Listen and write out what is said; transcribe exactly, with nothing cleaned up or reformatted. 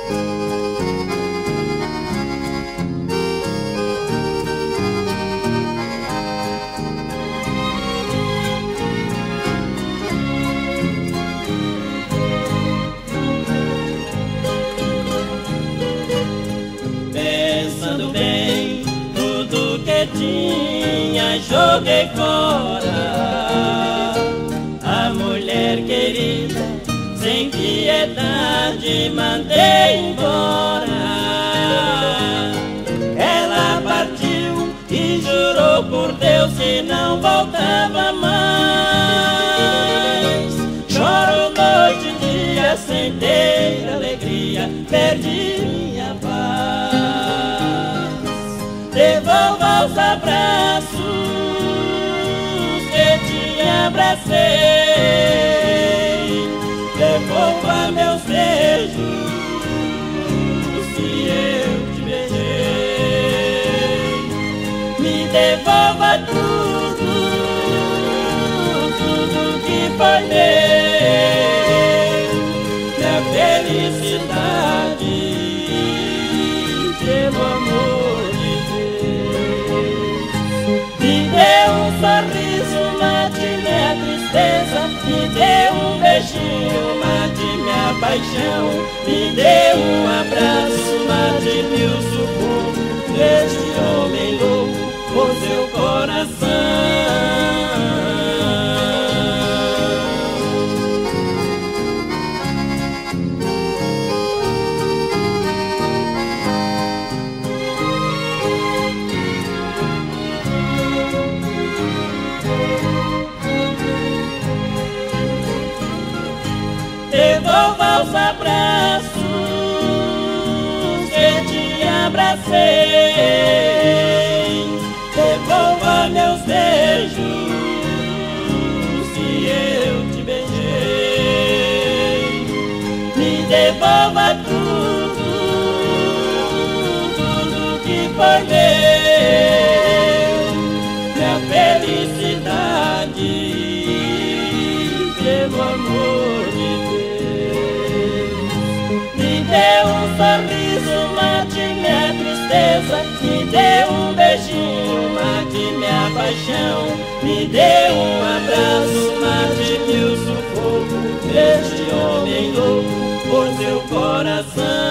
Pensando bem, tudo que tinha joguei fora. A mulher querida, sem piedade, mandei embora. Ela partiu e jurou por Deus que não voltava mais. Choro noite e dia sem ter alegria, perdi minha paz. Devolva os abraços que te abracei, devolva meus beijos que eu te beijei. Me devolva tudo, tudo que foi meu, minha felicidade, pelo amor de Deus. Me dê um sorriso, mate minha tristeza, me dê um beijinho, mate minha paixão, me dê um abraço, mate meu sufoco deste homem louco por seu coração. Devolva os abraços que te abracei, devolva meus beijos que eu te beijei. Me devolva tudo, tudo que foi meu, minha felicidade, pelo amor de Deus. Me dê um sorriso, mate minha tristeza, me dê um beijinho, mate minha paixão, me dê um abraço, mate meu sufoco deste homem louco por seu coração.